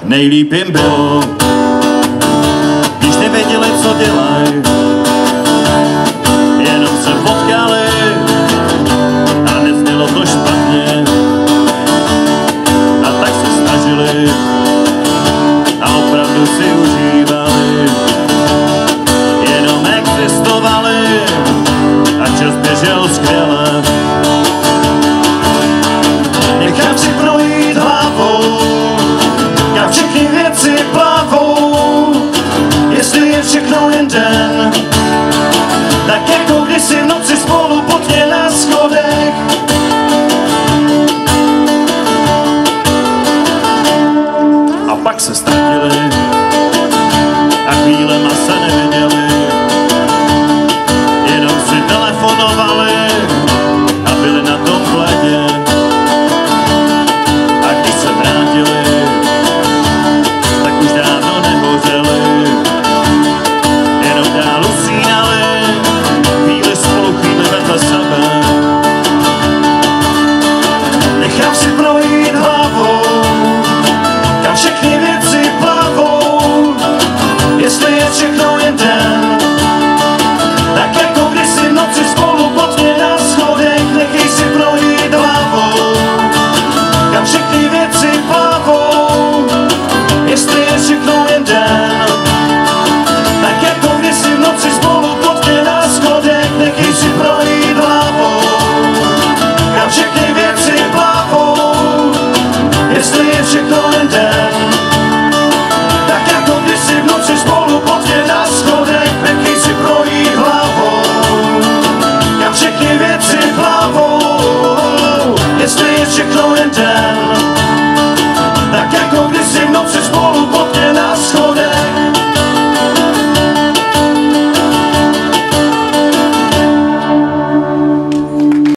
nejlíp jim bylo, když nevěděli, co dělají, jenom se potkali a neznělo to špatně. A tak se snažili a opravdu si užívali, jenom existovali a čas běžel skvěle. Nechám si projít hlavou, jak všechny věci plavou, jestli je všechno jen den.